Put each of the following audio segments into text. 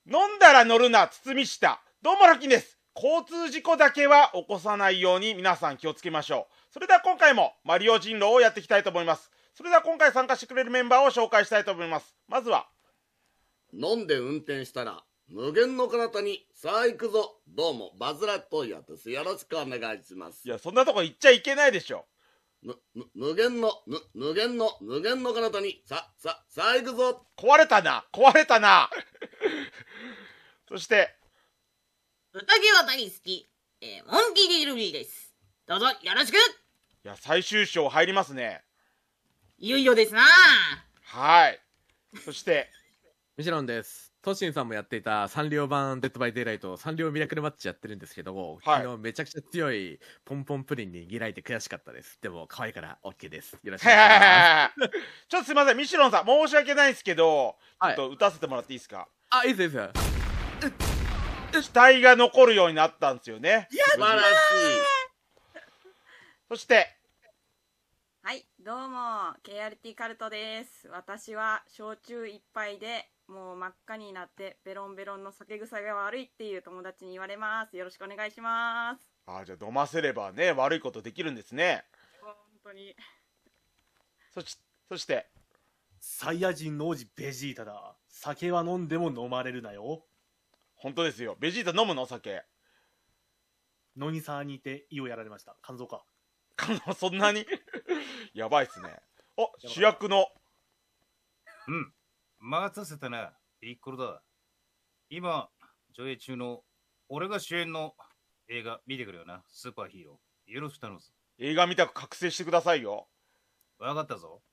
飲んだら乗るな、堤下。どうもラッキーです。交通事故だけは起こさないように皆さん気をつけましょう。それでは今回もマリオ人狼をやっていきたいと思います。それでは今回参加してくれるメンバーを紹介したいと思います。まずは、 飲んで運転したら無限の彼方にさあ行くぞ。どうもバズラットイヤです。よろしくお願いします。 いや、そんなとこ行っちゃいけないでしょ。 無限の彼方にさあ行くぞ。 壊れたなそして宴は大好き、モンキー・ディルビーです。どうぞよろしく。 いや、最終章入りますね。 いよいよですな。 はい。そしてミシロンです。トシンさんもやっていたサンリオ版デッドバイデイライトサンリオミラクルマッチやってるんですけども、 はい、 昨日めちゃくちゃ強いポンポンプリンにギラいて悔しかったです。でも可愛いから OK です。よろしくお願いします。 ちょっとすいません、ミシロンさん申し訳ないんですけど、ちょっと歌わせてもらっていいですか。 あ、いいですよ。 死体が残るようになったんですよね。 素晴らしい。 そしてはい、どうも KRT カルトです。私は焼酎一杯でもう真っ赤になってベロンベロンの酒臭が悪いっていう友達に言われます。よろしくお願いします。 じゃあ飲ませればね、悪いことできるんですね。 本当に。 そしてサイヤ人の王子ベジータだ。酒は飲んでも飲まれるなよ。 本当ですよ。ベジータ飲むのお酒。 ノニサーにいて胃をやられました。肝臓か。 そんなにやばいっすね。主役の任させたな。ピッコロだ。今上映中の俺が主演の映画見てくれよな。スーパーヒーローよろしく頼むぞ。 映画見たく覚醒してくださいよ。 分かったぞ。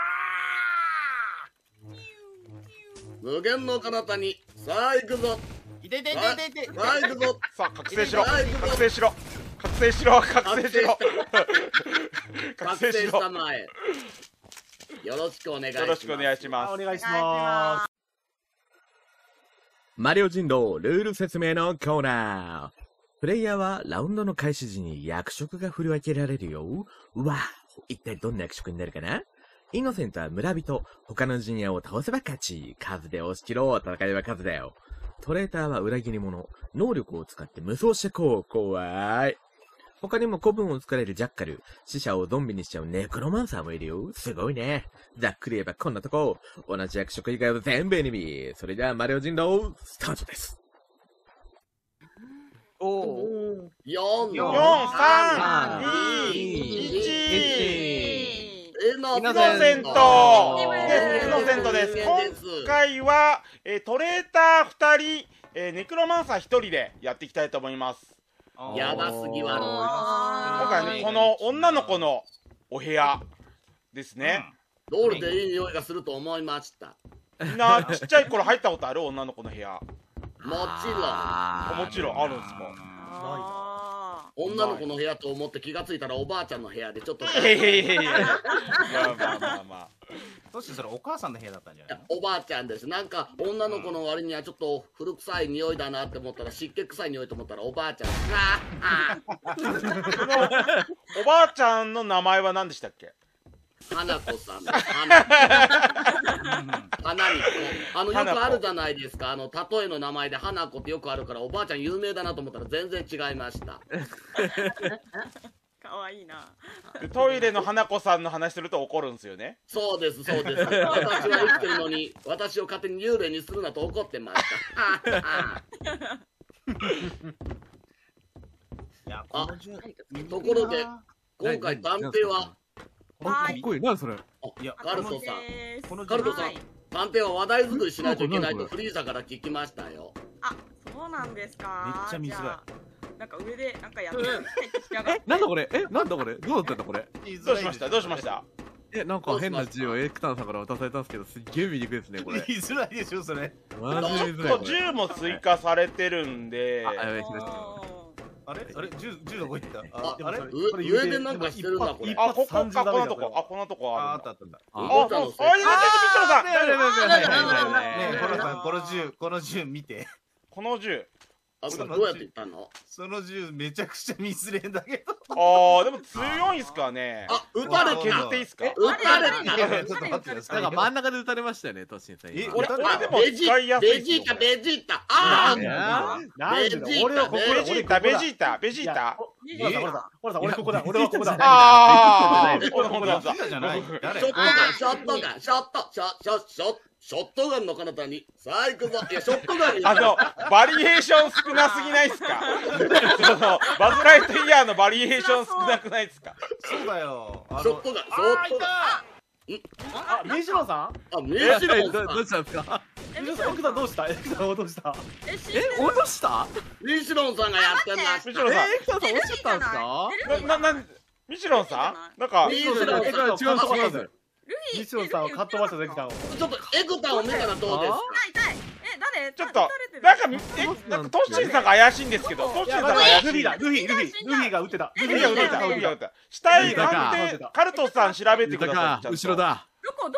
無限の彼方にさあ行くぞ。 いててててて。 さあ行くぞ。 さあ覚醒しろ。覚醒しろ。覚醒しろ。覚醒しろ。 覚醒したまえ。よろしくお願いします。 よろしくお願いします。 お願いします。 マリオ人狼ルール説明のコーナー。プレイヤーはラウンドの開始時に役職が振り分けられるよ。わあ、一体どんな役職になるかな。イノセントは村人、他のジュニアを倒せば勝ち。数で押し切ろう。戦いは数だよ。トレーターは裏切り者。能力を使って無双してこう。怖い。他にも古文を作れるジャッカル。死者をゾンビにしちゃうネクロマンサーもいるよ。すごいね。ざっくり言えばこんなとこ。同じ役職以外は全部エニミー。それではマリオ人狼、スタートです。 4、 4、3、2、1。イノセントです。今回はトレーター2人、ネクロマンサー1人でやっていきたいと思います。 やばすぎは今回はね、この女の子のお部屋ですね。 どうりでいい匂いがすると思いました。 みんなちっちゃい頃入ったことある？女の子の部屋。 もちろんあるんですか。 女の子の部屋と思って気がついたらおばあちゃんの部屋でちょっと。 まあ。 そしてそれお母さんの部屋だったんじゃないの？ おばあちゃんです。なんか女の子の割にはちょっと古臭い匂いだなって思ったら、湿気臭い匂いと思ったらおばあちゃん。 おばあちゃんの名前は何でしたっけ？ 花子さん。花によくあるじゃないですか。例えの名前で花子ってよくあるから、おばあちゃん有名だなと思ったら全然違いました。 かわいいな。 トイレの花子さんの話すると怒るんですよね。 そうです。私は生きてるのに私を勝手に幽霊にするなと怒ってました。ところで今回探偵はかっこいい。何それ。 カルトさん、探偵は話題作りしないといけないとフリーザから聞きましたよ。 そうなんですか。 めっちゃ見づらい。 なんか上でなんかやってる。 なんだこれ。なんだこれ。どうだったんだこれ。 どうしました。 なんか変な銃をエクタンさんから渡されたんですけど、すっげえ見にくいですねこれ。 見づらいでしょそれ。 マジ見づらい。 銃も追加されてるんで。 あれ銃どこ行った？ あれ上でなんかしてるなこれ。 こんなとこあった。 この銃この銃見て。 この銃あ、どうやって言ったの？ その銃めちゃくちゃミスれんだけど。 ああ、でも強いんすかね。 あ、撃たれ削た。 っていいっすか？ 撃たれた。 ちょっと待ってください。 なんか真ん中で撃たれましたよね、トッシンさん。今俺でも使いやすいっすよ。 ベジータ、ベジータ。あいやあ、 なんでだ俺はここだ。 ベジータ、ベジータ、ベジーいやタ。 ほらさ、俺ここだ。俺はここだ。 ああ、ほんとだ。 じゃない。誰？ ショットガン、ショットガン、ショットガンの彼方に、さあ行くぞ。いや、ショットガンに。 バリエーション少なすぎないっすか？そのバズ・ライトイヤーのバリエーション少なくないっすか？ そうだよ。 ショットガン、ショットガン。 あ、ミシロさん？ あ、ミシロンさん。 どうしたんですか？ ミシロさん、奥さんどうした？奥さんどうした？ 落とした？ ミシロンさんがやってんな。 ミシロンさん。 エクタさん落ちちゃったんですか？ ミシロンさんなんか、 ミシロンさん、 違う。 ミシロンさんをかっ飛ばしたエクタンを。 ちょっとエクタンを見たらどうですか？ 痛い。誰？ ちょっと、なんかトッシンさんが怪しいんですけど、トッシンさんが怪しい。 ルフィだ、ルフィが撃ってた。 ルフィが撃った。死体鑑定、カルトさん調べてください。 後ろだ。 どこ？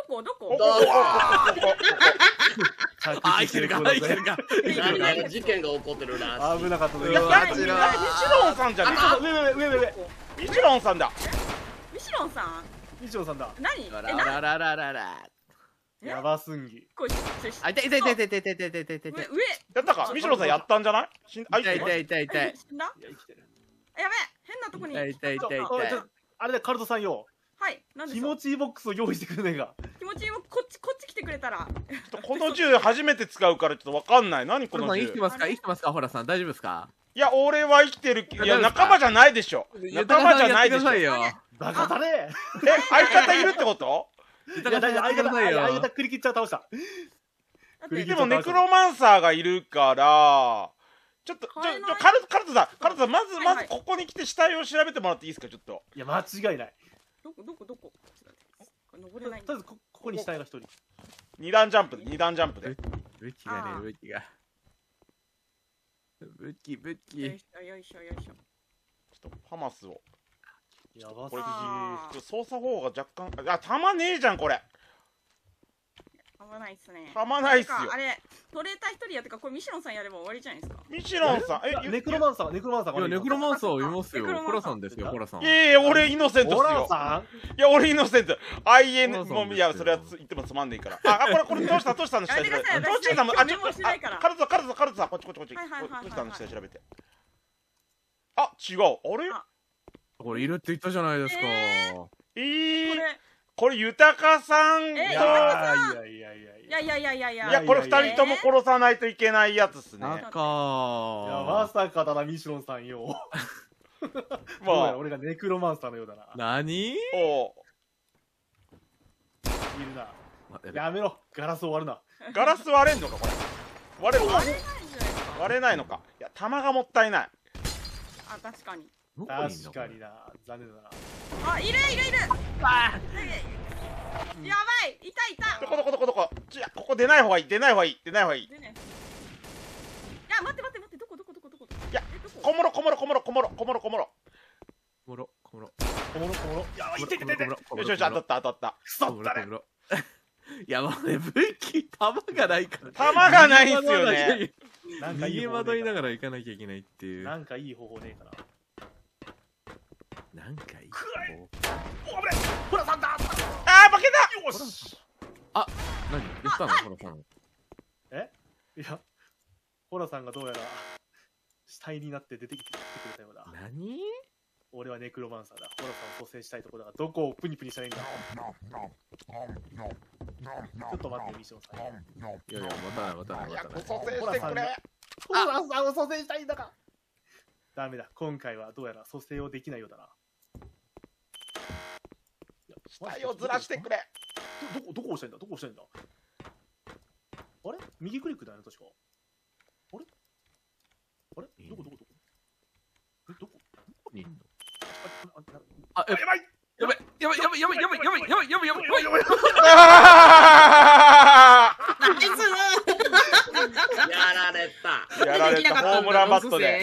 あ、生きてるか。 何か事件が起こってるらしい。 危なかったね。 ミシロンさんじゃね上。 ミシロンさんだ。 ミシロンさん？ ミシロンさんだ。 何？ ら。 やばすんぎ。 あ、痛い。 上。 やったか？ミシロンさんやったんじゃない？ 痛い。 死んだ？やべえ、変なとこに。 あれでカルトさんよ。 はい、なんで気持ちいいボックスを用意してくれねえが。 気持ちいい、こっち来てくれたら。 この銃初めて使うからちょっとわかんない。何この銃。 生きてますか？ホラさん、大丈夫ですか？ いや、俺は生きてる。いや、仲間じゃないでしょ。仲間じゃないでしょ。 バカだね。 相方いるってこと？ いや、大丈夫。相方クリ切っちゃう倒した。 でもネクロマンサーがいるから、ちょっとカルトさん、まずここに来て死体を調べてもらっていいですか？ちょっと。 いや、間違いない。 どこ？登れない。 とりあえずここに死体が一人。 二段ジャンプで。 武器がね、武器が。武器。 よいしょ。 ちょっとファマスを。 やばすこれぎ。 操作方が若干、弾ねえじゃんこれ。 危ないっすね。 弾ないっすよ。 あれ、トレーター一人やってか、これミシロンさんやれば終わりじゃないですか。 ミシロンさん、 ネクロマンサー。 いや、ネクロマンサーをいますよ。ホラさんですよ、ホラさん。 いや、俺イノセントっすよ。いや、俺イノセント。IN、もう、いや、それは言ってもつまんねえから。これ、トシさんの下調べて。トシさんも、カルトさん、こっち。トシさんの下調べて。あ、違う。あれ？ これいるって言ったじゃないですか。 これ豊さんと。いや、これ2人とも殺さないといけないやつっすね。 いや、まさかだな、ミシロンさんよ。まあ、俺がネクロマンスターのようだな。 何？ いるな。やめろ、ガラス割るな。 ガラス割れんのか、これ。割れないのか。いや、弾がもったいない。 あ、確かに。 確かにな、残念だな。 あ、いる。やばい、いた。 どこ。ここ出ない方がいい。いや、待って、どこ。いや、こもろ。 いや、いて。 よし、当たった。 くそったね。 いや、もうね、武器、弾がないから。 弾がないんすよね。 逃げ惑いながら行かなきゃいけないっていう。 なんかいい方法ねえかな。 なんかいいお、危ない。ホラさんだ。 負けた。 よし。 あ、何言ったの、ホラさん。 いや、ホラさんがどうやら死体になって出てきてくれたようだ。 何？ 俺はネクロマンサーだ。ホラさんを蘇生したいところだが、どこをプニプニしたらいいんだ。ちょっと待って、ミションさん。 いや、待たない。 蘇生してくれ。 ホラさんを蘇生したいんだが。ダメだ。今回はどうやら蘇生をできないようだな。 死体をずらしてくれ。 どこ押したいんだ。あれ？右クリックだよね、確か。あれ？どこ？どこにいんの？ あ、やばい。 やられた。 ホームランバットで。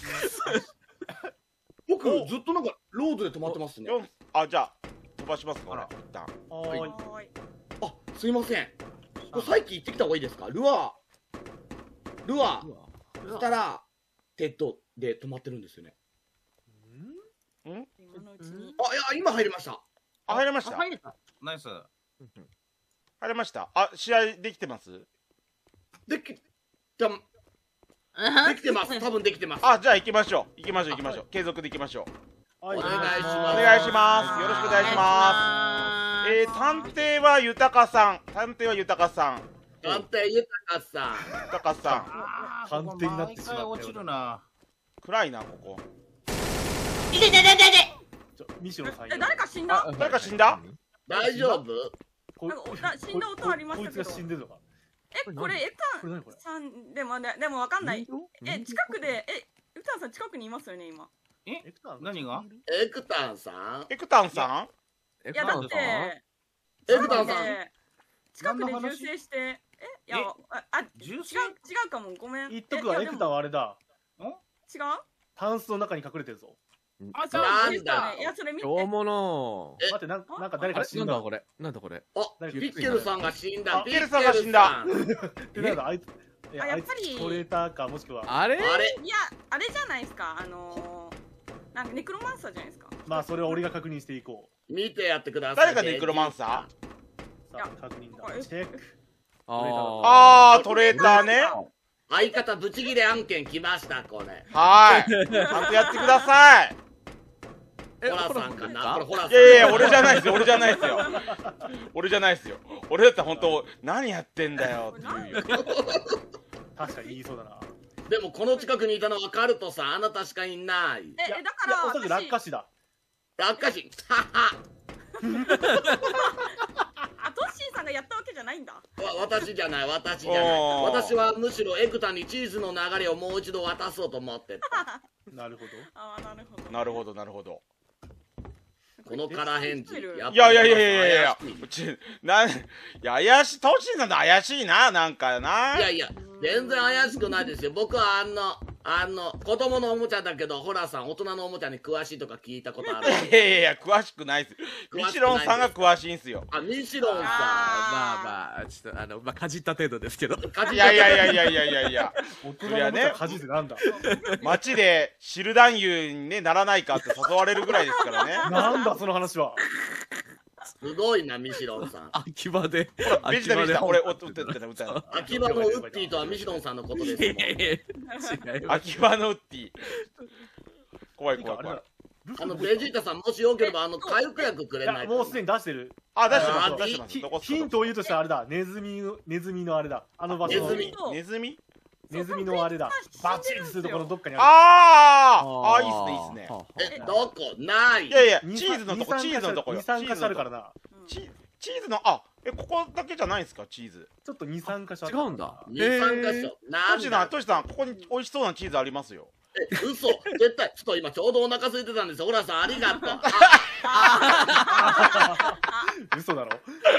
僕ずっとなんかロードで止まってますね。 じゃあ飛ばしますか。一旦。 あ、すいません。これさっき行ってきた方がいいですか？ルアー。そしたらテッドで止まってるんですよね。 今のうちに。 あ、いや、今入りました。 あ、入れました。 入れた。 ナイス。 入れました。あ、試合できてます？ できてます。多分できてます。 あ、じゃあ行きましょう。継続で行きましょう。 お願いします。 お願いします。よろしくお願いします。探偵は豊さん。 探偵豊さん。 探探偵になってしまったよ。 落ちるな。 暗いな、ここ。 いて。 ミシロさん。 誰か死んだ？ 誰か死んだ？ 大丈夫？ 死んだ音ありましたけど。 こいつが死んでるのか。 これエクタンさんでもわかんない。近くでエクタンさん近くにいますよね今。 何が？ エクタンさん？ いやだってエクタンさん近くで銃声して、いや、違うかも、ごめん。 言っとくわ、エクタンはあれだ。 違う？ タンスの中に隠れてるぞ。 なんだ。 いや、それ見て。 大物。 待って、なんか誰か死んだ。 なんだこれ。 あ、ピッケルさんが死んだ。 ピッケルさんが死んだ。 なんだ、あいつ。 やっぱり。 トレーターか、もしくは。 あれ？ いや、あれじゃないですか。なんかネクロマンサーじゃないですか。 まあ、それは俺が確認していこう。見てやってください。 誰がネクロマンサー？ さあ、確認だ。チェック。 あー、トレーターね。 相方ブチギレ案件来ました、これ。 はい。ちゃんとやってください。 ホラさんかな？これホラさん。 いや、俺じゃないですよ。俺だったら本当何やってんだよっていうよ。 確かに言いそうだな。 でもこの近くにいたのはカルトさん、あなたしかいない。 だからおそらく落下死だ。 落下死。はは。 トッシーさんがやったわけじゃないんだ。 私じゃない。私はむしろエクタにチーズの流れをもう一度渡そうと思ってた。 なるほど。 なるほど。 この空返事。 いや、怪しい、トッシーさんと怪しいな、なんかな。 いや、全然怪しくないですよ。僕は子供のおもちゃだけど、ホラさん、大人のおもちゃに詳しいとか聞いたことある。 いや、詳しくないです。ミシロンさんが詳しいんすよ。 あ、ミシロンさん。 まあ、ちょっと、かじった程度ですけど。 いや。 大人のおもちゃかじってなんだ。 街でシルダンユにね、ならないかって誘われるぐらいですからね。 なんだ、その話は。 すごいな、ミシロンさん。 秋葉で。 ベジタルした。俺、歌秋葉のウッディとはミシロンさんのことです。 秋葉のウッディ。怖い。 ベジータさん、もしよければ、回復薬くれない。 もうすでに出してる。 あ、出してます。 ヒントを言うとしたらあれだ。ネズミのあれだ。あの場所。 ネズミのあれだ。バチンするところどっかにある。 あ、いいっすね。 どこない。 いや、チーズのとこ。 2、3箇所あるからな。 チーズの、ここだけじゃないんですか、チーズ。 ちょっと2、3箇所違うんだ。 2、3箇所。 トシさん、ここに美味しそうなチーズありますよ。 嘘。絶対。ちょっと今ちょうどお腹空いてたんですよ。ホラさん、ありがとう。 嘘だろ。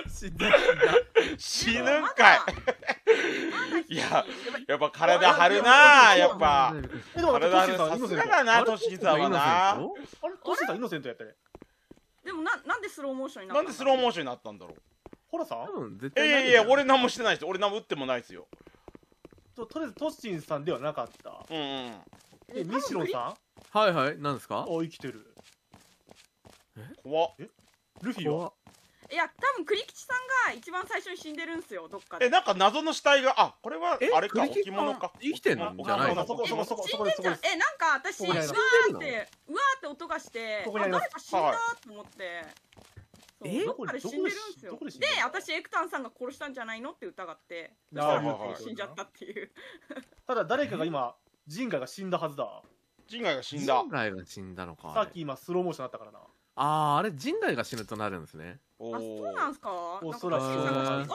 死ぬんかい。いや、やっぱ体張るな、やっぱ。体張る、さすがだな、トシさんはな。 あれ、トシさんイノセントやったね。 でもなんでスローモーションになった？ なんでスローモーションになったんだろう。 ホラさん？ いや、俺何もしてないですよ。俺何も打ってもないですよ。 とりあえずトッシンさんではなかった。ミシロンさん？ はい、何ですか？ 生きてる。 怖っ。 ルフィは？ いや、多分栗吉さんが一番最初に死んでるんすよ、どっかで。 なんか謎の死体が、これはあれか、置物か。 生きてんのじゃないの？ そこです。なんか私、うわーって音がして、誰か死んだと思って。どっかで死んでるんすよ。で、私、エクタンさんが殺したんじゃないのって疑って、死んじゃったっていう。 ただ、誰かが今、ジンガが死んだはずだ。 ジンガが死んだ。 ジンガが死んだのか。 さっき今、スローモーションあったからな。 あれ、ジンガが死ぬとなるんですね。 そうなんすか？ おそらく。なんだこれ。 なんだ、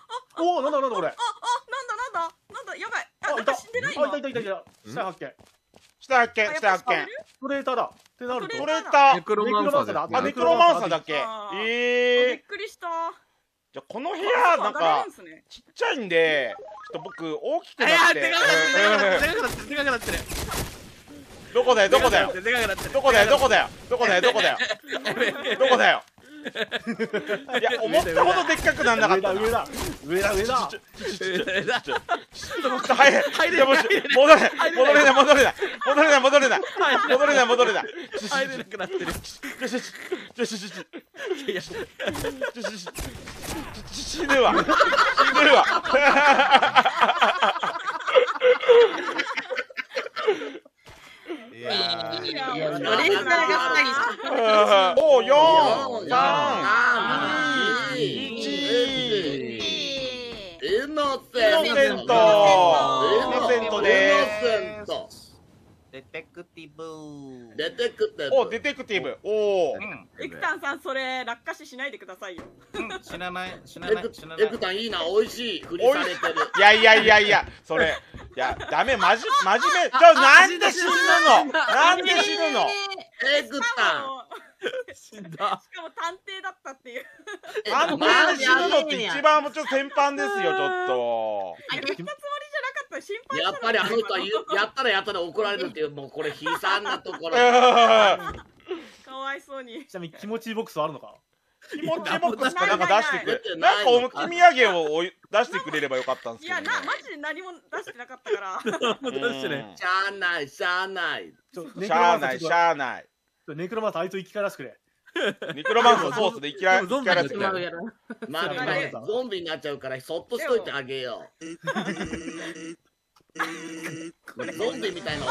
やばい。なんか死んでないの？ いた。死体発見。トレーターだ。ってなると。 トレーター。 ネクロマンサーだ。 ネクロマンサーだけ。 びっくりした。 じゃこの部屋なんかちっちゃいんで、ちょっと僕大きくなって。 でかくなってる。 どこだよ。 いや思ったほどでっかくなんなかったな。 上だ上だ上だはいいやもう戻れない戻れない戻れない戻れない戻れない戻れない入れなくなってる。 死ぬわ死ぬわいやいやもうレーザーが2人おー4、3、 2、 1、 イノイノセントでセントデテクティブ。 デテクティブ。 おデテクティブおーエクタンさんそれ落下死しないでくださいよ。 死なない死なエない死なない。 クタンいいな、美味しいふりされてる。 いやそれいやダメ真面目なんで死ぬのなんで死ぬのエクタン死んだ。 しかも探偵だったっていう。 安定で死ぬのって一番もうちょっと先般ですよちょっと言ったつもりじゃなかった。心配したやっぱりあの人はやったらやったら怒られるっていう、もうこれ悲惨なところ。 かわいそうに。 ちなみに気持ちいいボックスはあるのか？ 気持ちボックスかなんか出してくれないなんかおきみやげを出してくれればよかったんですいけどねやマジで何も出してなかったから。 出してね。 しゃあないしゃあない。 しゃあないしゃあないネクロマンスあいつを生き返らせてくれ。 ニクロマンスのソースで生きられて決まるやろ。 まあね、ゾンビになっちゃうからそっとしといてあげよう。ゾンビみたいな。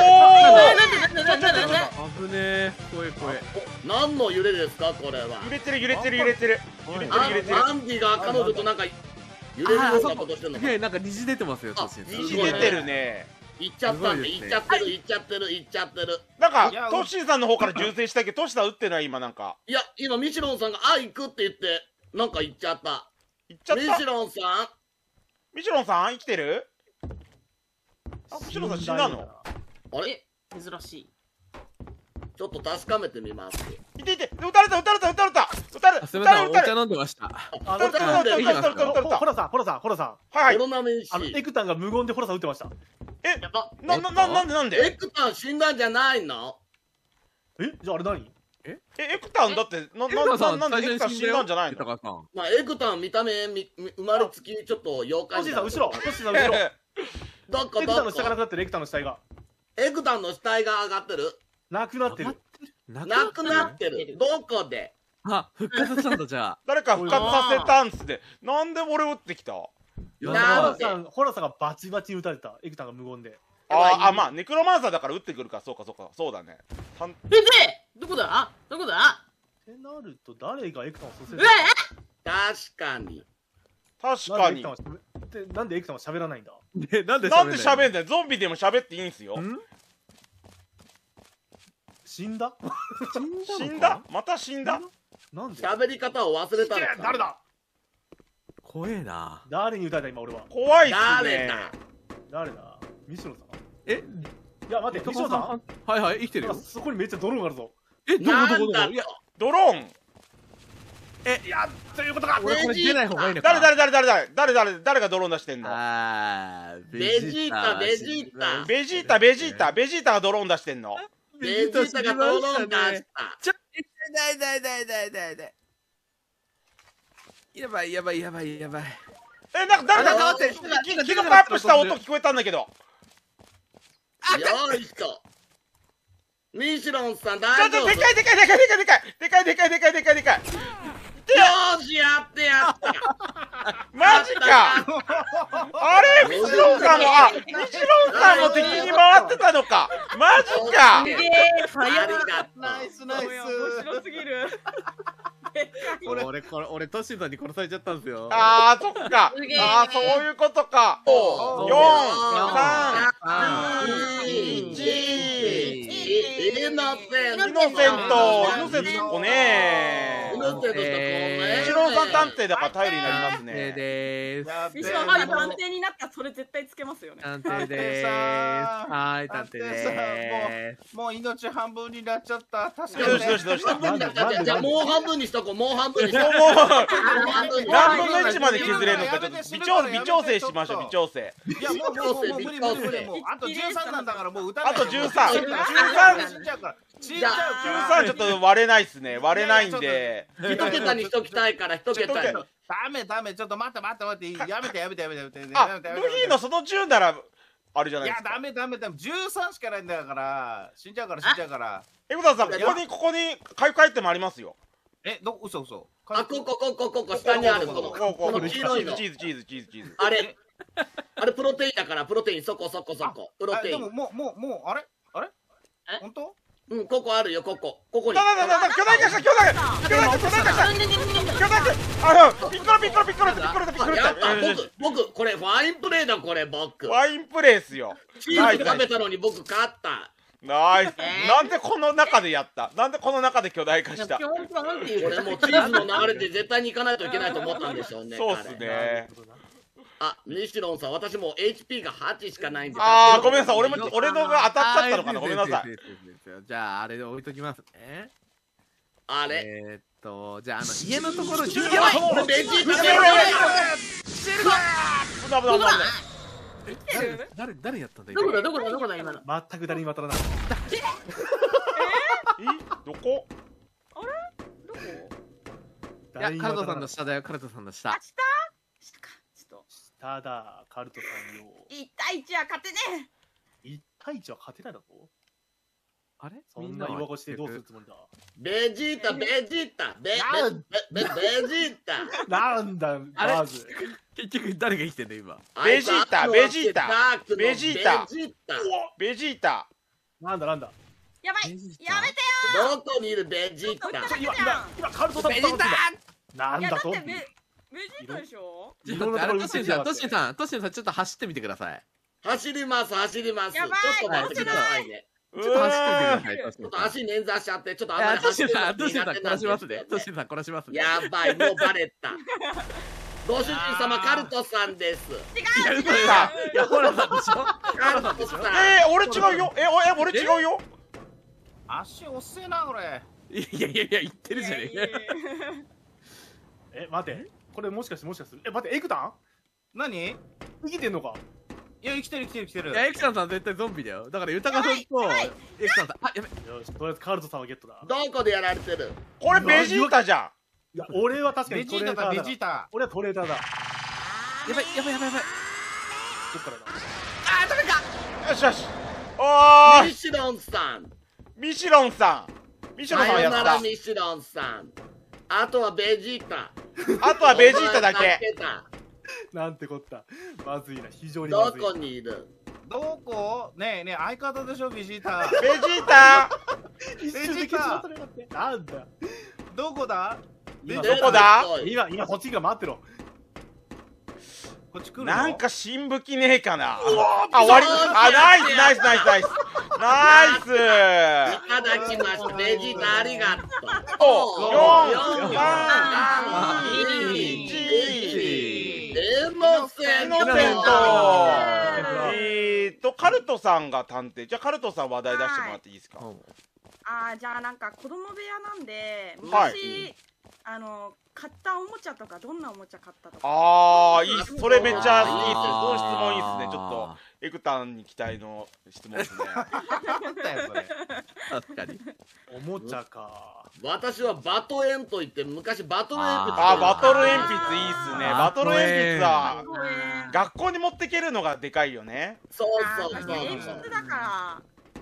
危ねえ。怖い怖い。 何の揺れですかこれは。 揺れてる揺れてる揺れてる揺れてる揺れてるアンディが彼女となんか揺れるようなことしてんのか。 なんか虹出てますよ、トシンさん。 虹出てるね行っちゃったんで、行っちゃってる行っちゃってる行っちゃってる。 なんかトッシーさんの方から銃声したけどトッシーさん撃ってない今なんかいや今ミシロンさんが「あ行く」って言ってなんか行っちゃった。 行っちゃったミシロンさんミシロンさん生きてるあミシロンさん死んだのあれ珍しい。 ちょっと確かめてみます。 いていて撃たれた撃たれた撃たれた撃たれたすみません、お茶飲んでました。 あ撃たれた撃たれた撃たれた撃たれたホラさんはいコロナメイシエクタンが無言でホラさん撃ってました。 えやば。 なんでエクタン死んだんじゃないの？ じゃああれ何？ エクタンだってなんでエクタン死んだんじゃないの高さん。 まあエクタン見た目生まれつきちょっと妖ト怪みたいな。 シさん後ろトシさん後ろ。 どこエクタンどこの下がなくなってるエクタンの死体がエクタンの死体が上がってる。 なくなってる。 なくなってる。どこで？ あ、復活したんだ、じゃあ。 誰か復活させたんすねなんで俺撃ってきたなんでホラさんがバチバチに撃たれた。エクタンが無言で。 あまあネクロマンサーだから撃ってくるかそうかそうだねでどこだどこだ。 ってなると誰がエクタンを蘇生すうるわ確かに。 確かになんでエクタンは喋らないんだ？ なんでなんで喋んんだよゾンビでも喋っていいんすよ死んだ？ 死んだまた死んだなんで？ 喋り方を忘れたのか。 誰だ？ 怖えな。 誰に撃たれた今俺は。 怖いっすね誰だ？ 誰だ？ミシロンさん？ え、 いや待って、ミシロンさん？ はいはい、生きてるよ。 そこにめっちゃドローンがあるぞ。 え、どこなんだどこどこ。いや、 ドローンいや、ということか。 俺これ出ない方がいいのか。 誰がドローン出してんのベジータベジータがドローン出してんのベジータがドローン出した。 ちょ、やばい。 なんか誰あか待ってキノコアップした音聞こえたんだけどよいしょ。ミシロンさんちょ大丈夫？ でかいよしやったマジかあれミシロンさんも敵に回ってたのかマジかありがとう。 ナイス面白すぎる。 俺トシさんに殺されちゃったんですよ。 あーそっかそういうことか4、3、2、1 イノセント。 イノセントここねイノセントしたこのね。 ミシロンさん探偵だから頼りになりますねねでーす。 ミシロンが探偵になったらそれ絶対つけますよね。 探偵でーす。はい、探偵でーす。 もう命半分になっちゃった。助どうけて。 した半分になっちゃってじゃあもう半分にしとこう。もう半分にしとこう。 何分の1まで削れるのかちょっと微調整しましょう微調整いやもう無理もうあと13なんだからもう撃たない。 あと13 死んじゃうから。死んじゃうから。 13ちょっと割れないっすね割れないんで一桁にしときたいから、一桁に。 ダメダメ、ちょっと待って待って待って、やめてやめてやめてやめて。 あ、ルフィのその10ならあれじゃないいや、 ですか。 ダメダメダメ、13しかないんだから、死んじゃうから死んじゃうから。 エグザさん、ここに回復アイテムありますよ。 え、嘘嘘。 あ、ここ、下にある、この黄色いの。 チーズ。 あれ、プロテインだから、プロテイン、そこ。プロテイン。 でも、もう、あれ本当？ うん、ここあるよ、ここに。 巨大化したピッコロ僕、これ、ファインプレーだ、これ、僕。 ファインプレーっすよ。 チーズ食べたのに僕勝った。 ナイス。なんでこの中でやった？なんでこの中で巨大化した？ これもうチーズの流れで絶対に行かないといけないと思ったんでしょうね。 そうっすね。 あ、ニシロンさん、私もう HP が8しかないんで。 あー、ごめんなさい。俺のが当たっちゃったのかな。ごめんなさい。 じゃあ、あれで置いときますね。 あれじゃあ、家のところに。 やばい、これベジータ誰やったんだどこだ今の。 全く誰に渡らない。 どこ？ いや、カルトさんの下だよ、カルトさんの下。 下か。ちょっと。 下だ、カルトさんよ。 1対1は勝てね 1対1は勝てないだと？ あれ？ そんな弱腰でどうするつもりだ？ ベジータなんだ、まず。 結局誰が生きてんだ今。 ベジータ。 なんだ。 やばい、やめてよ。 どこにいるベジータ？ 今カルトさんベジータなんだと？ ベジータでしょ？ トシンさん、ちょっと走ってみてください。 走ります。ちょっと待ってくださいね。 ちょっと走ってみてください。 ちょっと足捻挫しちゃって、ちょっとあんまりトシンさん殺しますね。トシンさん殺しますね。 やばい、もうバレた。ご主人様、カルトさんです。 違う。 いや、ホラさんでしょ。 カルトさん。 俺違うよ。俺違うよ。 足遅えな、これ。 いや、言ってるじゃねえ。 待て。これもしかして。待って、エクタン？ 何？ 生きてんのか？ いや、生きてる。 いや、エクタンさん絶対ゾンビだよ。だから豊さんとエクタンさん。あ、やべ。 よし、とりあえずカルトさんはゲットだ。 どこでやられてる？ これベジータじゃん。 いや、俺は確かベにトレーターだ。 ジータ。 俺はトレーターだ。 やばい。 どっからだ？ よし。おー。 ミシロンさんはやった。 ミシロンさん。あとはベジータ。 だけ。 なんてこった。まずいな、非常にまずい。 どこにいる？ どこ？ねえ、相方でしょ、ベジータ。 なんだ。 どこだ？ どこだ？ 今そっちが待ってろ。 こっち来るの？ なんか新武器ねえかな。終わり。ナイス。 いただきました。ベジータありがとう。 4、3、2、1。 イノセント。 カルトさんが探偵。じゃあカルトさん話題出してもらっていいですか？ じゃあなんか子供部屋なんで昔買ったおもちゃとかどんなおもちゃ買ったとか。 いいっす。それめっちゃいいっす。その質問いいっすね。ちょっとエクタンに期待の質問ですね。 確かに。 おもちゃか。 私はバトエンと言って昔バトル鉛筆。 バトル鉛筆いいっすね。バトル鉛筆は学校に持ってけるのがでかいよね。 そう。 鉛筆だから。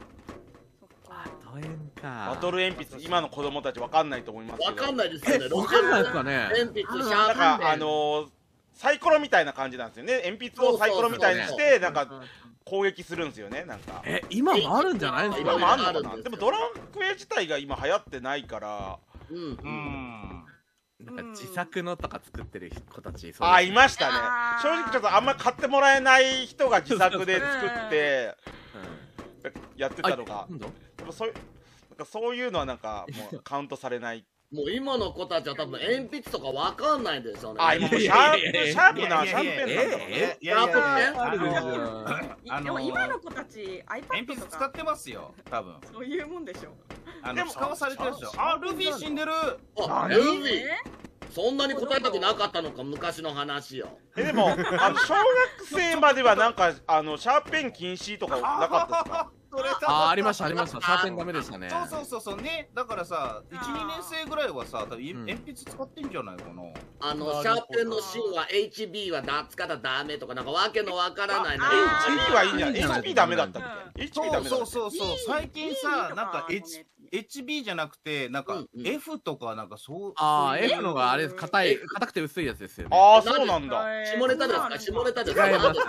バトル鉛筆、今の子供たちわかんないと思いますけど。 わかんないですよね。 わかんないですかね。 鉛筆シャープ。 なんかサイコロみたいな感じなんですよね。鉛筆をサイコロみたいにしてなんか攻撃するんですよね。なんか。 今もあるんじゃないですか。 今もあるのかな。でもドラクエ自体が今流行ってないから。 なんか自作のとか作ってる子たち。 いましたね。正直ちょっとあんまり買ってもらえない人が自作で作ってやってたのが。そういうのはなんかもうカウントされない。 もう今の子たちは多分鉛筆とかわかんないんですよね。 今もうシャープペンなんだろうね。 シャープペン？ でも今の子たち iPad 鉛筆使ってますよ、多分。 そういうもんでしょ。 使わされてるでしょ。ルフィ死んでる。 ルフィそんなに答えたくなかったのか、昔の話よ。 でも小学生まではなんかシャーペン禁止とかなかったですか？ あ、ありました、ありました。シャーペンダメでしたね。 そうね。だからさ、1、2年生ぐらいはさ、多分鉛筆使ってんじゃないかな。 シャーペンの芯は HB は使ったらダメとか、なんかわけのわからないの。 HB はいいんじゃない？ HB ダメだったっけ？ HB ダメだった。 そう。最近さ、なんかHB じゃなくて、なんか F とかなんかそう。 ああ、F のがあれ、硬くて薄いやつですよね。 ああ、そうなんだ。 下ネタですか？下ネタですか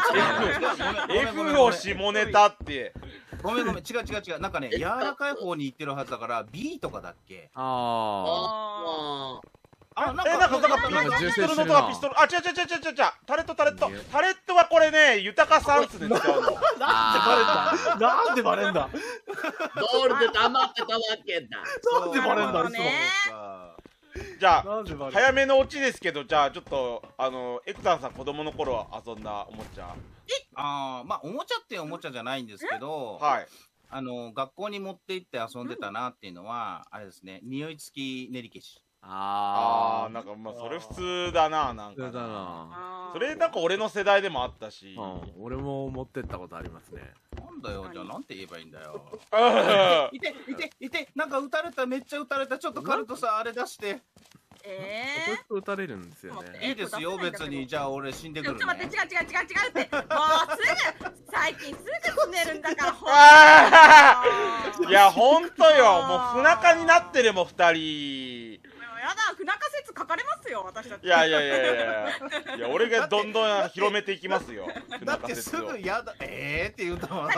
？F を下ネタって。 ごめん、違う。なんかね、柔らかい方に行ってるはずだから、B とかだっけ？ ああ。 なんかピストルのとかピストル。あ、違う。タレットはこれね、豊かサンスで使うの。 なんでバレんだ。 ドールで黙ってたわけだ。 なんでバレんだ。 じゃあ早めのオチですけど、じゃあちょっとエクタンさん子供の頃遊んだおもちゃ。 まあおもちゃっておもちゃじゃないんですけど、 はい。 学校に持って行って遊んでたなっていうのは、あれですね、匂い付き練り消し。 なんかまあそれ普通だな、なんか。それなんか俺の世代でもあったし。 俺も持ってったことありますね。 なんだよ、じゃあなんて言えばいいんだよ。いて、なんか撃たれた、めっちゃ撃たれた、ちょっとカルトさ、あれ出して。 撃たれるんですよね。 いいですよ、別に。じゃあ俺死んでくるね。 ちょっと待って、違うって。もう最近すぐ死ねるんだから。 いや、ほんとよ。もう不仲になってるもん、2人。 やだ、不仲説書かれますよ、私たち。 いや、俺がどんどん広めていきますよ。 だってすぐやだ、って言うたもん。 やべ。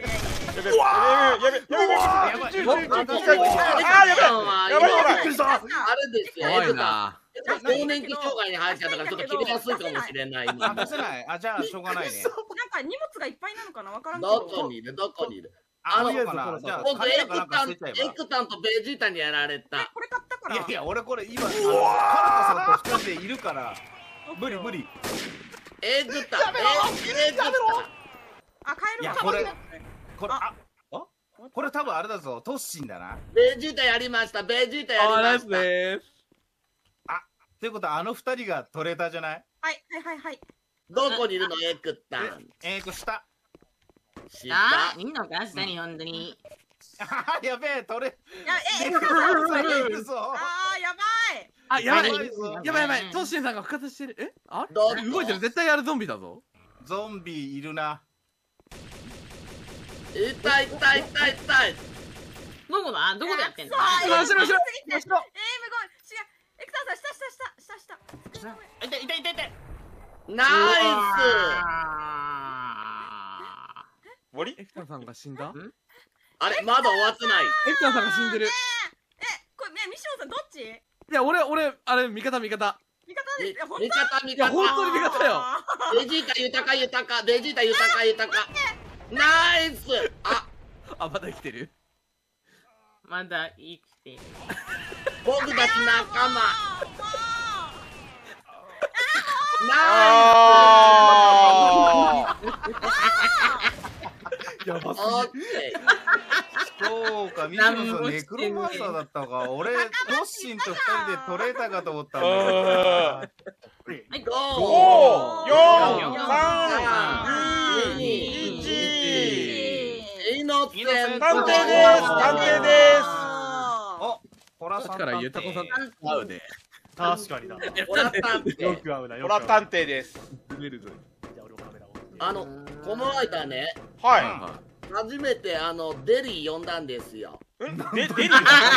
あれですよ。 怖いな。 更年期障害に入っちゃったからちょっと切れやすいかもしれない。 出せない。じゃあしょうがないね。 なんか荷物がいっぱいなのかな、わからんけどど。 こにいる。 じゃあ僕エクタンとベジータにやられた。 これ買ったから。 いや、俺これ今カルトさんと2人でいるから。無理。 エグタ。 あ、帰る。 いや、これ多分あれだぞ、トッシンだな。 ベジータやりました。 あですね。 ということは2人が取れたじゃない？ はい。 どこにいるのエクタン。 下。 いいのか下に本当に。 やべえ、取れ。 やばい。 やばい。トッシンさんが復活してる。動いてる。絶対あれゾンビだぞ。 ゾンビいるな。 痛い。 どこでやってんの？ 後ろ。無言。違う。エクタンさん、下。 痛い。 ナイ終わり？ エクタンさんが死んだ？ あれ、まだ終わってない。 エクタンさんが死んでる。 これミションさんどっち？ いや、俺、あれ、味方。 味方です。 味方。 いや、本当に味方よ。 ベジータ豊か。ナイス。 まだ生きてる。 まだ生きてる。 僕たち仲間。ナイス。 やばすぎ。 そうか、ミションさんネクロマンサーだったか。俺、トッシンと2人で取れたかと思ったんだけど。 5、4、3、2、1。探偵です。 ホラさんからゆたこさん合うね。 確かにな。よく合うな。 ホラ探偵です。 この間ね。 はい。 初めてデリー呼んだんですよ。 デリーを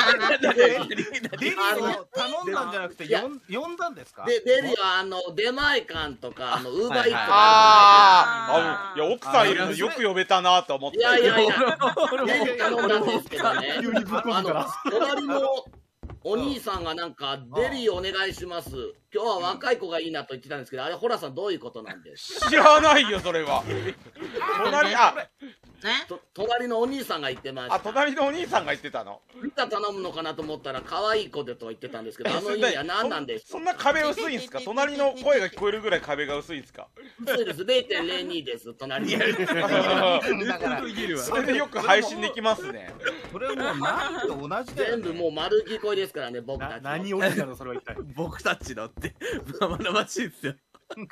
頼んだんじゃなくて呼んだんですか？ デリーは出前館とかウーバーイーツとかいや奥さんいるのよく呼べたなと思って。 いや頼んだんですけどね。隣のお兄さんがなんかデリーお願いします。今日は若い子がいいなと言ってたんですけど、あれホラさんどういうことなんです？ 知らないよそれは。 隣のお兄さんが言ってました。 あ、隣のお兄さんが言ってたの。 ピザ頼むのかなと思ったら可愛い子でと言ってたんですけど、あの意味は何なんでしょう。 そんな壁薄いんすか？隣の声が聞こえるぐらい壁が薄いんすか？ 薄いです。0.02 です。隣に。 だからそれでよく配信できますね。 それはもう何と同じだよね。 全部もう丸聞こえですからね、僕たちの。 何オリジナルのそれは一体。 僕たちのって生々しいっすよ。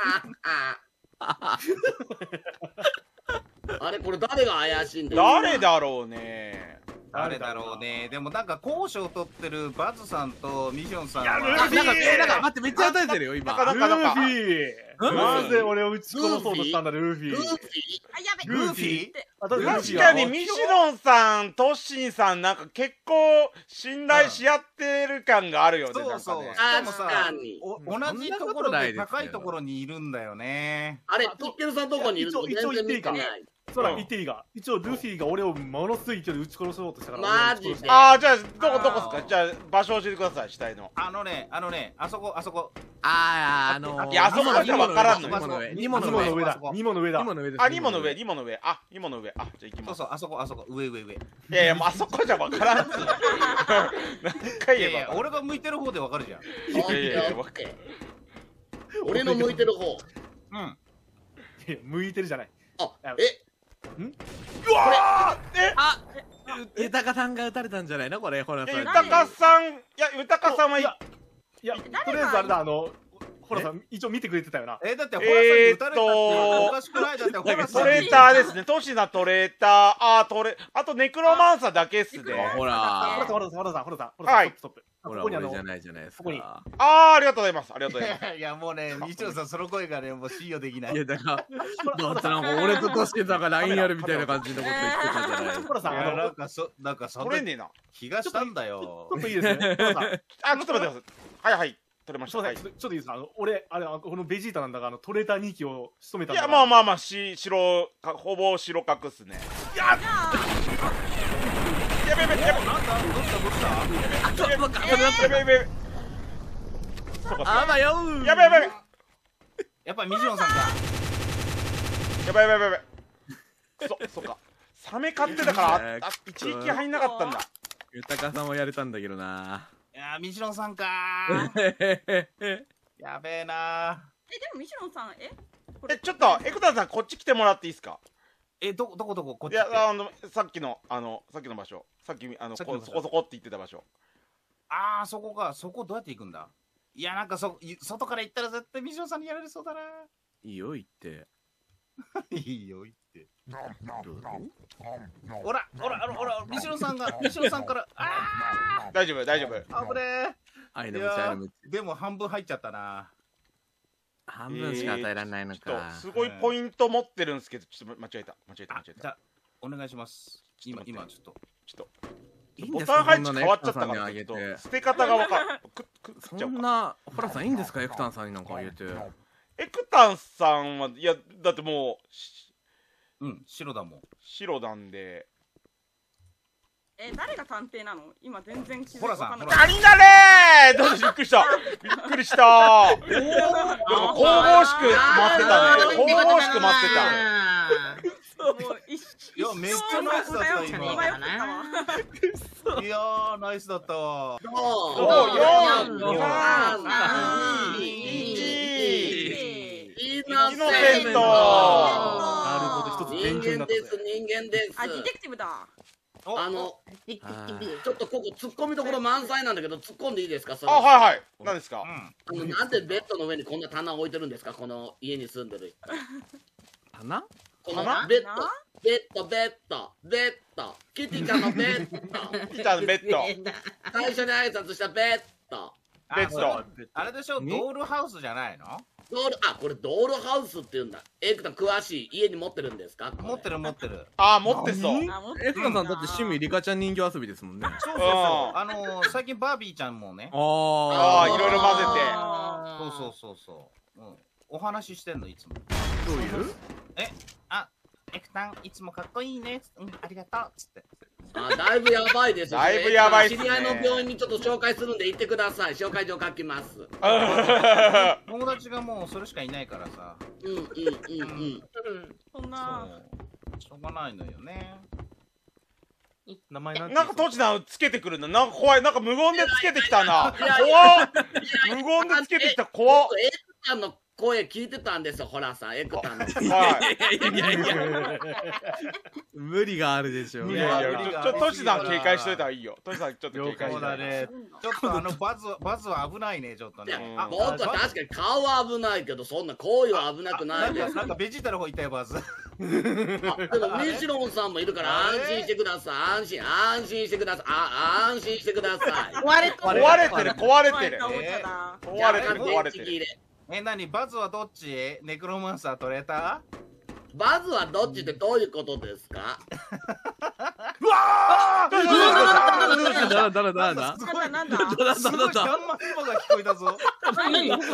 あれこれ誰が怪しいんだよ。 誰だろうね。 誰だろうね。でもなんか交渉を取ってるバズさんとミションさんやるはなんか待ってめっちゃ打たれてるよ今。 なんかルーフィーなぜ俺を撃ち殺そうとしたんだルーフィー。 ルーフィーあ、やべ。 ルーフィーあとルーフィー確かにミシロンさん、トッシンさんなんか結構信頼し合ってる感があるよね。 そうそう。 なんしかねかもさ確かに、 同じところで高いところにいるんだよね。 あれ、トッケルさんどこにいるの？ 一応全然見てない。 そら言っていいが、一応ルフィが俺をものすごい勢いで撃ち殺そうとしたから。 マジでああ、じゃあどこっすか？じゃあ場所教えてください、死体の。 あのね、あそこ。 いやあそこじゃ分からんのよ。 ニモの上ニモの上だ。ニモの上だ。 ニモの上です。 あ、ニモの上。あ、ニモの上。あ、じゃあ行きます。 そうそう、あそこ、上。 いやいや、もうあそこじゃ分からんっすよ。何回いやい言えば。 や俺が向いてる方でわかるじゃん。 オッケーオッケー。俺の向いてる方。 うん。 いや向いてるじゃない。 あ、 うわーえあ、豊さんが撃たれたんじゃないのこれ、ほらさ。 豊さん、いや、豊さんはいや、とりあえずあれだ、ホラさん、一応見てくれてたよな。 だってホラさんに撃たれたっておかしくないだってホラさんトレーターですね。トシナトレーター、あとネクロマンサーだけっすね。 ほら。 ホラさん、 はいストップ。 ほら、 ここに俺じゃないじゃないですか。 ここにありがとうございます。ありがとうございます。 いやもうね、西野さんその声がね、もう信用できない。 いや、だから、だってなんか俺とトシケさんが LINE やるみたいな感じのこと言ってたじゃない。 ホラさん、 なんかそんな取れねえな。 気がしたんだよちょっといいですね。ホラさん、 あ、ちょっと待ってください。はい。取れました。はい。 ちょっといいですか。俺、このベジータなんだが、トレーター2機を仕留めたんだ。 いや、まあ、ほぼ白角っすね。やべ。 なんだどうしたやべ。 あばよー。 やべ。 やっぱりミジョンさんか。 やべ。そうか。サメ買ってたから一撃入んなかったんだ。 豊さんもやれたんだけどな。 いやミジョンさんか。やべえな。 でもミシロンさん、 ちょっとエクタさんこっち来てもらっていいですか？ どここっち。 いや、さっきの場所。さっきそこって言ってた場所。 ああ、そこか。そこどうやって行くんだ？いや、なんか外から行ったら絶対ミジョンさんにやられそうだな。 いいよ、言って。 いいよ、言って。ほら、ミションさんから、 大丈夫。 危ねえ。 愛の道。 でも半分入っちゃったな。 半分しか与えられないのか。 すごいポイント持ってるんですけど、ちょっと間違えた。 じゃあ、お願いします。今ちょっと。 ボタン配置変わっちゃったからちょっと捨て方が分かる。 そんな、ホラさんいいんですか、エクタンさんになんか言えて。 エクタンさんは、いや、だってもう、白だもん。 白なんで。 誰が探偵なの？今全然気づホラさん。 何だれー。どうしびっくりした。でも神々しく待ってたね。神々しく待ってた。 いや、めっちゃナイスだった今。いやー、ナイスだったわ。 4、 イノセント。 なるほど、一つ勉強になったぜ。 人間です。 あ、ディテクティブだ。 ちょっとここ突っ込みどころ満載なんだけど突っ込んでいいですか？ はい。何ですか？ なんでベッドの上にこんな棚置いてるんですか？この家に住んでる。 棚？ このベッド。キティちゃんのベッド。 キティちゃんのベッド。 最初に挨拶したベッド。 あれでしょ、ドールハウスじゃないの？ これドールハウスって言うんだ。エクタ詳しい。家に持ってるんですか？ 持ってる。 あ、持ってそう。 エクタさんだって趣味リカちゃん人形遊びですもんね。 そう最近バービーちゃんもね。 いろいろ混ぜて。そう。お話ししてんのいつも。 どういう？ エクタンいつもかっこいいね。ありがとう。つって。 だいぶやばいですよ。 だいぶやばいっすね。 知り合いの病院にちょっと紹介するんで行ってください。紹介状書きます。 友達がもうそれしかいないからさ。 そんな。 しょうがないのよね。 名前なんてなんかトチさんつけてくるんだ。なんか怖い。なんか無言でつけてきたな。 いや怖っ。無言でつけてきた。怖っ。 エクタンの声聞いてたんですよ、ホラさん、エクタンの。 はい無理があるでしょ。 い。いやいや、トチさん警戒しといた方がいいよ。トチさんちょっと警戒しそうといた方がいい。 だね。ちょっとバズは危ないね、ちょっとね。あ、 僕は確かに顔は危ないけど、そんな行為は危なくないです。 なんかベジータの方いたよ、バズ。 でもミシロンさんもいるから安心してください。安心してください。安心してください。 壊れとる。 壊れてる、壊れてる。 おもちゃだ。 壊れてる、壊れてる。 何バズはどっち？ネクロマンサー取れた？ バズはどっちってどういうことですか？ うわどうしただだすごいなんだすごいガンマフィバが聞こえたぞ。 何怖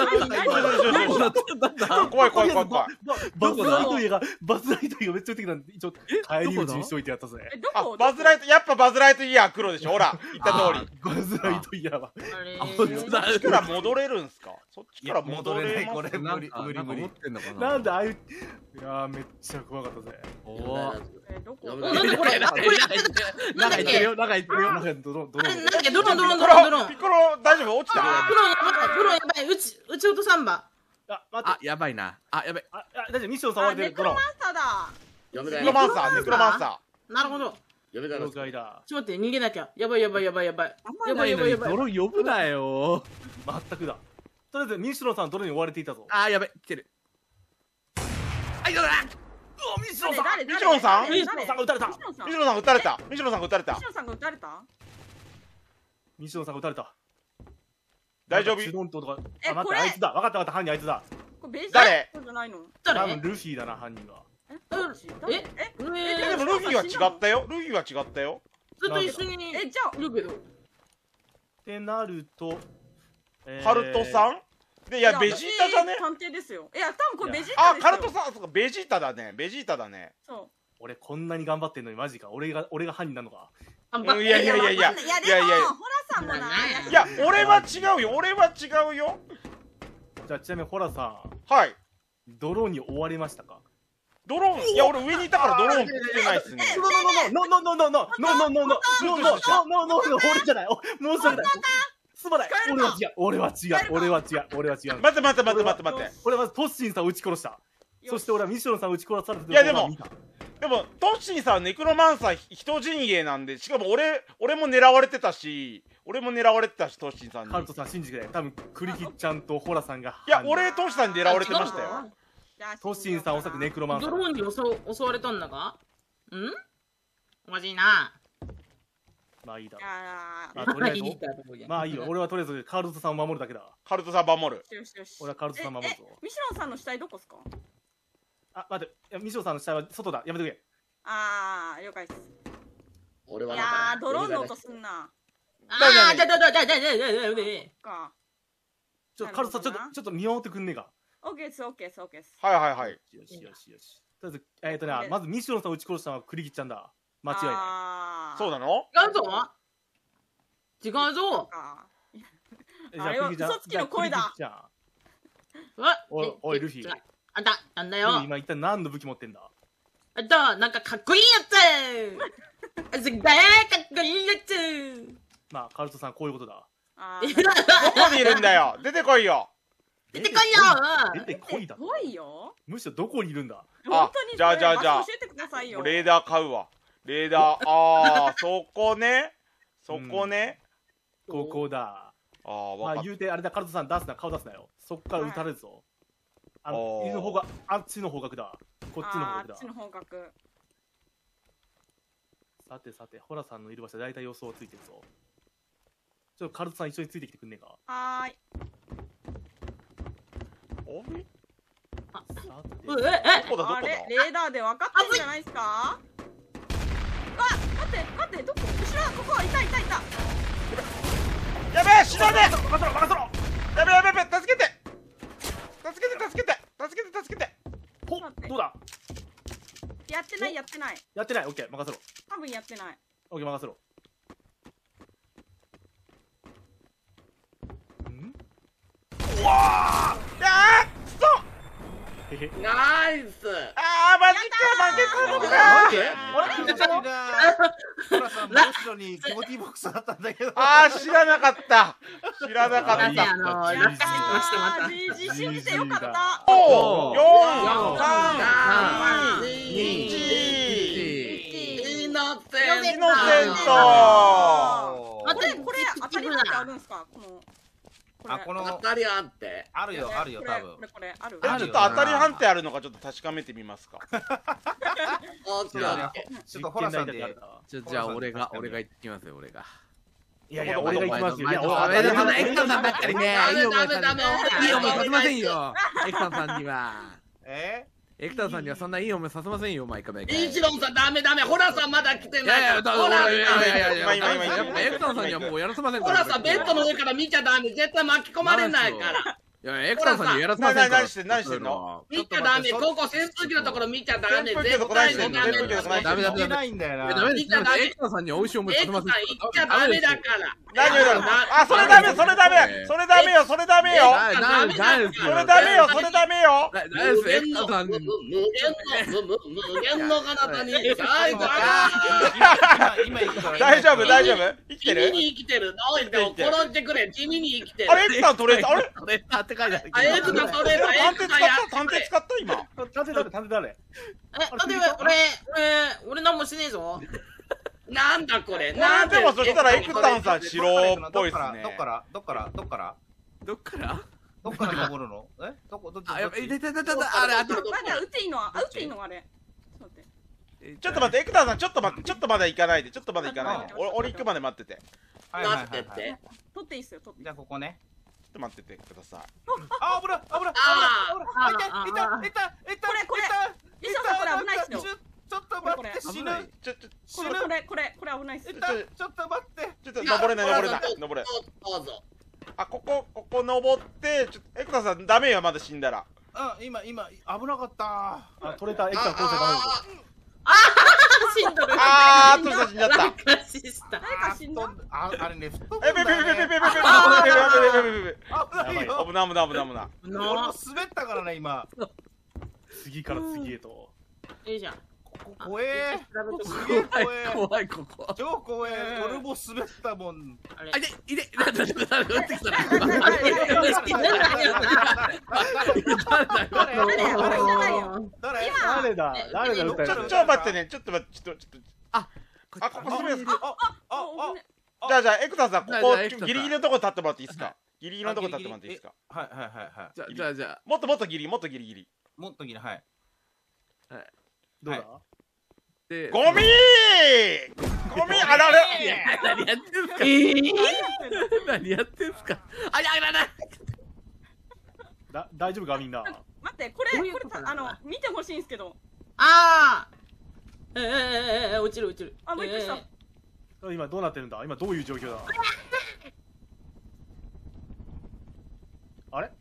い怖い怖い怖い。 バズライトイヤがめっちゃ出てきたんで、一応帰り討ちにしといてやったぜ。 あどこ、 バズライト、やっぱバズライトイヤー黒でしょ。ほら、言った通り。 バズライトイヤは。 あれそっちから戻れるんすか？そっちから戻れない、 ますこれ無理。 持ってんのかな。 なんでああいう、いやーめっちゃ怖かったぜ。 おどこなんでこれ中行ってるよ、中行ってるよ。 なんかドロン。 なんだドロンピコロ大丈夫？落ちた？ プロやばい、うち落とさんば。 あ、待って。 やばいな。やばい。 大丈夫、ミッション触あ、 れてる。ドロンネクロマ。ンスターだ。 やめだよ。 ネクロマンサー、ネクロマンサなるほど。 やめだよ了。解だ。 ちょっと待って、逃げなきゃ。やばい。 あんまり泥呼ぶなよ。 全くだ。とりあえず、ミッションさん、ドロンに追われていたぞ。 やばい、来てる。 ミッションさん誰ミシロンさん誰ミシロンさんが撃たれたミシロンさんー。ミシロンさん撃たれた。ミシロンさん撃たれたミシ。ロンさんが撃たれたミッションさんが撃たれた。 大丈夫？ チュドンとか。 え待って、 これあいつだ。分かった、犯人あいつだ。 これベジ誰じゃないの誰多分ルフィだな、犯人は。 どっち誰えでもルフィは違ったよ。ルフィは違ったよ。 ずっと一緒にじゃあいるけど。 ってなると、 ハルトさんで、いや、ベジータじゃね？ 探偵ですよ。いや、多分これベジータですよ。 カルトさん、そうか、ベジータだね。ベジータだね。 そ俺こんなに頑張ってんのにマジか。俺が犯人なのか。 あいやいやいやいや。 いやでもホラさんもな。 いや、俺は違うよ。俺は違うよ。 じゃあちなみにホラさはい。 ん、ドローンに追われましたか？ ドローン、いや、俺上にいたからドローン来てないっすね。 俺じゃない。もうそれだ。すまない。俺は違う。 待って。 俺はまずトッシンさんを撃ち殺した。そして俺はミッションさんを撃ち殺されてる。 いやでもでも、トッシーさんはネクロマンサー人陣営なんで、しかも俺も狙われてたし、トッシーさんに。 カルトさん信じてね。多分クリキッちゃんとホラさんが。 いや、俺、トッシーさんに狙われてましたよ。 トッシンさんおそらくネクロマンサー。 ドローンに襲われたんだか？おかしいな。 まあいいだろあう。とりあえずまあいいよ。俺はとりあえずカルトさんを守るだけだ。 カルトさん守る。 よし。 俺はカルトさん守るぞ。 ミシロンさんの死体どこっすか？ あ、待って。ミションさんの死体は外だ。やめてくれ。 了解です。 俺はいやー、ドローンの音すんな。か。 カルトさんちょっと見守ってくんねえか。 オッケーです。 はい。 よし。とりあえず、まずミッションさんを撃ち殺したのはクリキッちゃんだ。間違いない。 そうなの？ 違うぞ。 じゃあクリキッちゃん。 嘘つきの声だ。 おいルフィ。 あんた、なんだよ。 今一体何の武器持ってんだ？ なんかかっこいいやつ。すげえかっこいいやつ。 まあカルトさんこういうことだ。 どこにいるんだよ。出てこいよ。 出てこいよ。 出てこいだ。 来いよ。 むしろどこにいるんだ？ 本当に。 じゃあ。 教えてくださいよ。 レーダー買うわ。レーダー。そこね。 ここだ。まあ言うてあれだ、カルトさん出すな、顔出すなよ。そっから撃たれるぞ。犬の方があっちの方角だ。こっちの方角だ。 あっちの方角。 さて、ホラさんのいる場所だいたい予想ついてるぞ。ちょっとカルトさん一緒についてきてくんねえか。 はーい。 どこだ？ あれ、レーダーで分かってんじゃないですか？待って、どこ？後ろだ、ここ、いた。 やべえ、死なねえ。 任せろ。 やべえ、助けて。 ほっ、どうだ？ やってない。 やってない。オッケー、任せろ。 多分やってない。 オッケー、任せろ。 うわー！くそ！ ナイス。 あー、マジか、負けたのか。 ホラさん、後ろにティモティボックスだったんだけど。 あー、知らなかった。知らなかっなんでた。 落下してましたまた。 自信してよかった。 おー、4、3、 3、 2、 イノセン 1。イノセント。 これ当たり判定あるんすか？このあ、この当たりあって。 あるよ、あるよ、多分。 これある。 ちょっと当たり判定あるのかちょっと確かめてみますか。 オッケーオッケー。 ちょっとホラさんで。 じゃあ俺が行ってきますよ、俺が。 いやいや、俺が行きますよ。いや、 ダメダメ、エクタさんばっかりね。いい思いさダメいい思いさせませんよ。エクタさんには。 えエクタさんにはそんないい思いさせませんよ、毎回毎回。 イチロンさんダメダメ。ホラさんまだ来てない。 いやいや、 ホラさんいやいや、 今やっぱエクタさんにはもうやらせませんかホら。 ラさんベッドの上から見ちゃダメ。絶対巻き込まれないから。 いや、エクタさんにはやらせませんから。 何してんの？ 見ちゃダメ。ここ扇風機のところ見ちゃダメ。 扇風機のとこ何してんの？ ダメ扇風機のとこ何してんの？ ダメダメいけないんだよな。 ダメです。エクタさんには美味しい思いさせません。 エクさん行っちゃダメだから。 何をだろう。あ、それダメ、それダメ、それダメよ、それダメよ。それダメよ、それダメよ。 エクタさん。 無限の彼方に今行くから。 大丈夫、大丈夫。生きてる？ 地味に生きてる。おいでも殺してくれ。地味に生きてる。 あれ、エクさん取れた。あれ？ トレーターって書いてある。 あ、エクさん取れた。 探偵使った今。 探偵誰？ だって俺なんもしてねえぞ。 なんだこれ。 でもそしたらエクタンさん白っぽいっすね。 どっから登るの？え？どっち？ あ、やばい、あれ、あと。 打っていいのはあれ。 ちょっと待って、エクタンさん、ちょっとまだ行かないで、ちょっとまだ行かないで。俺行くまで待ってて。 待ってて。 取っていいっすよ、取って。 じゃあここね。 ちょっと待っててください。 あ、危ない。 これリサさんこれ危ないっすよ。 ちょっと待って、死ぬ。 これ危ないっすよ。 ちょっと待って。 ちょっと登れ。 どうぞ。 あ、ここ登って、エクタさんダメよ、まだ死んだら。 今、危なかった。 あ、取れた、エクタの構成ダメですよ。 死んどる。 あー、トシさん死んじゃった。 誰か死んだ？ あれね、吹っ飛ぶえ、 んだよね。 危ない。 俺も滑ったからね、今。 次から次へと。 いいじゃん。 怖え。すげえ怖え。 怖い、ここ。 超怖え。俺も滑ったもん。 あれ。 あ、いて、誰撃ってきた。 誰だ撃ったやつ。 ちょっと待ってね、ちょっと。あ、ここ住める。じゃあ、エクタさん、ここギリギリのとこ立ってもらっていいですか？ギリギリのとこ立ってもらっていいですか？ はい。 じゃあ。 もっとギリギリ。 もっとギリ、はい。 どうだ？ ゴミあられ。 何やってんすか？何やってんすか？あ、やだ。 大丈夫かみんな。 待って、これ見てほしいんですけど。 ああ。落ちる。 あ、びっくりした。 今どうなってるんだ？今どういう状況だ？あれ？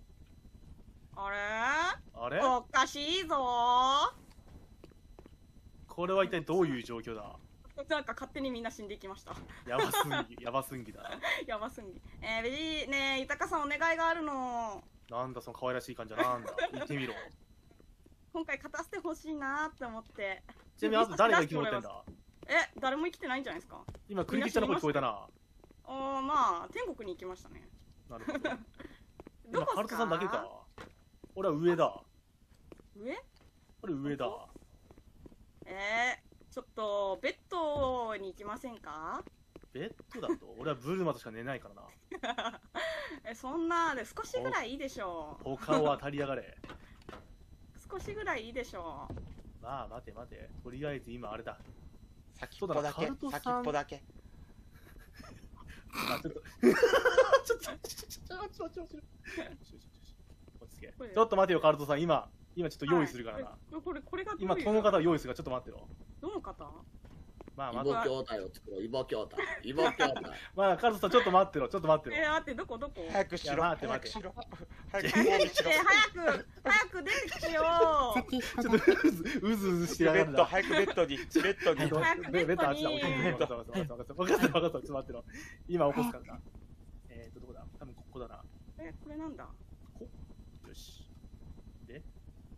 あれ？おかしいぞー。 これは一体どういう状況だ？ なんか勝手にみんな死んでいきました。 やばすんぎだ。 ベリーねえ、豊さんお願いがあるの。 なんだその可愛らしい感じはなんだ。言ってみろ。 今回勝たせてほしいなって思って。 ちなみにあと誰が生き残ってんだ？ 誰も生きてないんじゃないですか？ 今クリキッチャーの声聞こえたな。 まあ天国に行きましたね。 なるほど。今ハルトさんだけか。俺は上だ。上だ。 ちょっとベッドに行きませんか？ ベッドだと俺はブルマとしか寝ないからな。 そんなで少しぐらいいいでしょう。 他を当たりやがれ。 少しぐらいいいでしょう。 まあ待て。とりあえず今あれだ。 先っぽだけ。 あ、ちょっとちょっと待てよ、カルトさん。今ちょっと用意するからな。 これが今この方を用意するからちょっと待ってろ。 どの方？ まあイボ兄弟を作ろう。イボ兄弟。 まあカルトさんちょっと待ってろ。 待って、どこ？ 早くしろ。 早く出てきてよ。 ちょっとうずうずしてやがるな。 早くベッドに。 ベッドあっちだ。分かった。ちょっと待ってろ。今起こすからな。どこだ？多分ここだな。 これなんだ？ よし。で、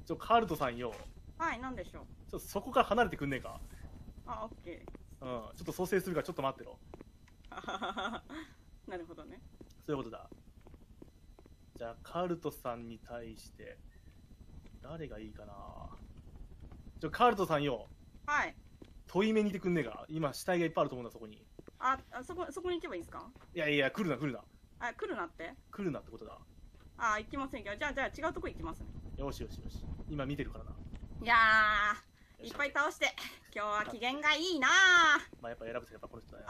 カルトさんよ。 はい、なんでしょう。 そこから離れてくんねえか。 あ、オッケうん、ちょっと蘇生するからちょっと待ってろ。 ー。なるほどね。 そういうことだ。じゃあ、カルトさんに対して、誰がいいかな。カルトさんよ。 はい。 問い目にいてくんねえか。今、死体がいっぱいあると思うんだ、そこに。 そこに行けばいいですか？ いやいや、来るな、来るな。 来るなって？ 来るなってことだ。 行きませんけど、じゃあ違うとこ行きますね。 よしよしよし。今見てるからな。 いやー、いっぱい倒して、今日は機嫌がいいなー。 まあ、やっぱ選ぶとやっぱこの人だよ。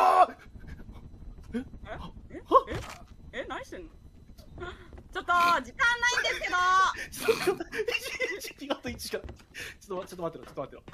何してんの？ちょっと時間ないんですけど。 ちょっと待ってろ。ちょっ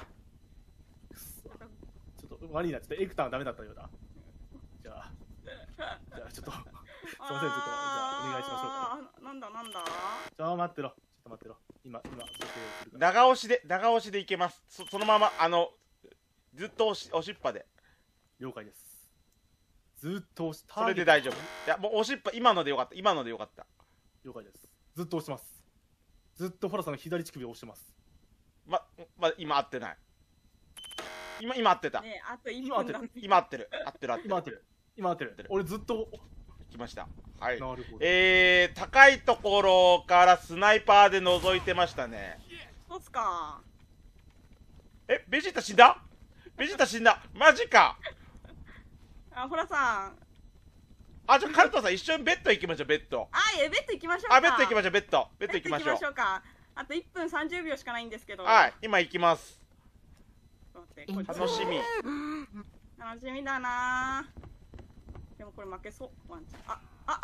と悪いな、ちょっとエクターはダメだったようだ。じゃあちょっとすいません、ちょっとじゃあお願いしましょうか。 なんだ。 待ってろ。今蘇生するから。 長押しでいけます。そのままずっと押しっぱで。 了解です。ずっと押し、 それで大丈夫。いや、もう押しっぱ、今のでよかった。 了解です。ずっと押してます。ずっとホラさんの左乳首を押してます。 今合ってない。今合ってた。 ね、あと1分だ。 今合ってる。 俺ずっと来ました。はい。 なるほど。 高いところからスナイパーで覗いてましたね。 そうっすか。 ベジータ死んだ。マジか。 ホラさん。 じゃあカルトさん一緒にベッド行きましょう、ベッド。 ベッド行きましょうか。 ベッド行きましょう。ベッド行きましょうか。あと1分30秒しかないんですけど。 はい、今行きます。 楽しみだな。でもこれ負けそう。ワンちゃん。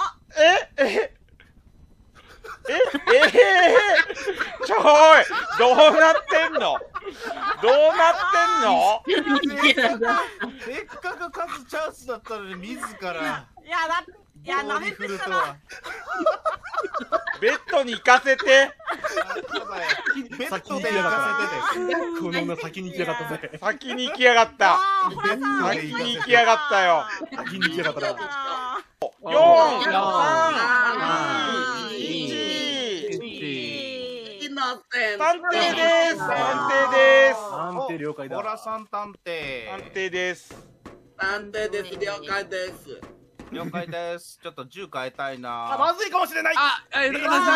ちょい、どうなってんの？ せっかく勝つチャンスだったのに自ら。 いや、なめてたな。 ベッドに行かせて。 先に行きやがった。この女先に行きやがったぜ。 先に行きやがったよ。 先に行きやがったな。 4、3、2、探偵です。 探偵了解だ。 ホラさん探偵。 了解です。 了解です。ちょっと銃変えたいな。 まずいかもしれない。 高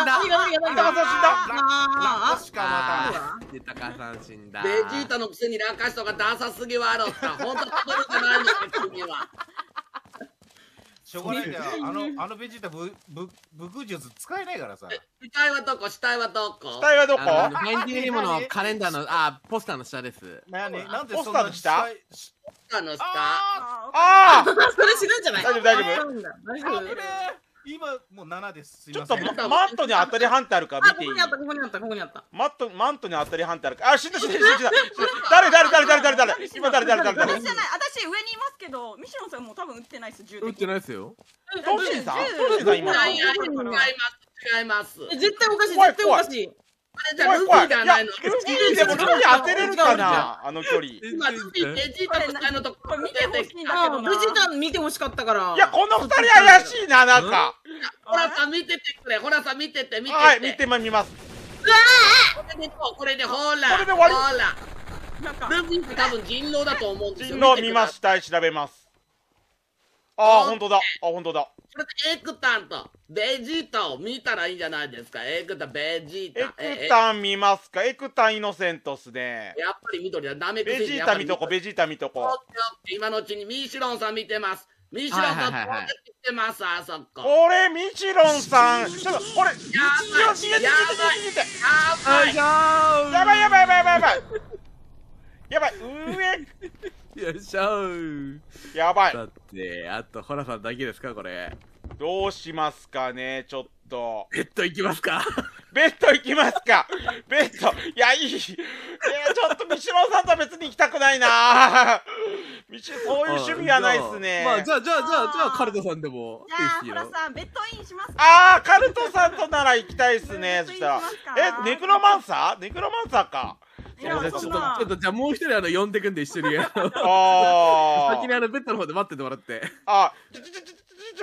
さん死んだ。 ベジータのくせに落下しとかダサすぎはろった。本当に取るじゃないのか君は。 しょうがないんだよ。あのベジータ武空術使えないからさ。 死体はどこ？ 死体はどこ？ ファインディリムのカレンダーのポスターの下です。 なんでポスターの下？ それ死ぬんじゃない？ 大丈夫。 今もう7です。 ちょっとマットに当たり判定あるか見ていい？ ここにあった。 マットに当たり判定あるか。死んだ。誰？今誰？ 私じゃない。私上にいますけど、ミシロンさんもう多分撃ってないです。銃撃ってないですよ。 トシンさん今。 違います。 絶対おかしい。 あれじゃルフィじゃないの。 ルフィでもルフィ当てれるかな、あの距離。 今ルフィベジータの使いのとこ見てほしいんだけどな。 ベジータ見てほしかったから。 いや、この2人怪しいな、なんか。 ホラさん見ててくれ。 はい、見ます。 これでほら。 これで終わり。 ルフィって多分人狼だと思うんですよ。 人狼見ました。調べます。本当だ。 それでエクタンとベジータを見たらいいんじゃないですか。エクタン、ベジータ。 エクタン見ますか。エクタンイノセントっすね。 やっぱり緑だ。ダメ。 ベジータ見とこ。 今のうちにミシロンさん見てます。ミシロンさん見てます。あそこ。 これミシロンさん。ちょっとこれ。やばい。 よいしょ。 やばい。 だってあとホラさんだけですかこれ。 どうしますかね、ちょっと。 ベッド行きますか。 ベッドいや、いい。ちょっとミシロンさんとは別に行きたくないな。そういう趣味はないっすね。 まあじゃあカルトさんでも。 じゃあホラさんベッドインしますか。カルトさんとなら行きたいっすね。そしたらネクロマンサーか。 ちょっとじゃあもう一人呼んでくんで一緒に。先にベッドの方で待っててもらって。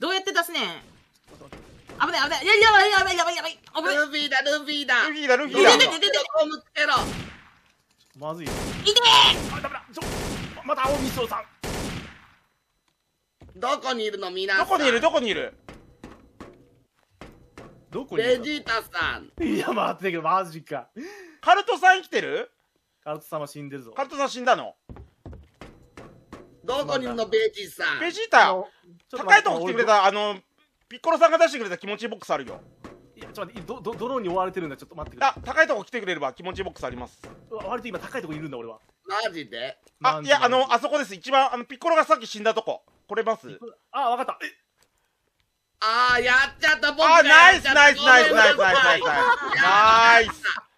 どうやって出すねん。危ない危ない。やばいやばいやばいやばい。危ない。 ルフィだルフィだ。 ルフィだルフィ出だ。 て出て出て。 コムつけろ。 まずいよ。 いてあ、ダメだ。また青みそさん。 どこにいるの皆さん。 どこにいるどこにいる。 どこにいるベジータさん。 いや、待ってけど、マジか。 カルトさん生きてる。 カルトさんは死んでるぞ。 カルトさん死んだの。 どこにいるのベジーさん。 ベジータ高いとこ来てくれた。 たピッコロさんが出してくれた気持ちいいボックスあるよ。 いや、ちょっと待って、ドローンに追われてるんだ。ちょっと待ってくれ。 あ、高いとこ来てくれれば気持ちいいボックスあります。 割と今高いとこいるんだ、俺は。 マジで。 あ、いや、あそこです。一番ピッコロがさっき死んだとこ。来れます。 あ、わかった。 あー、やっちゃった僕があ、ナイスやっちゃったナイスナイスナイスナイスナイスナイス。